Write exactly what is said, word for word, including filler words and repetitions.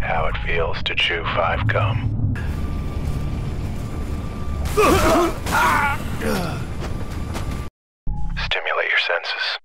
How it feels to chew five gum. Stimulate your senses.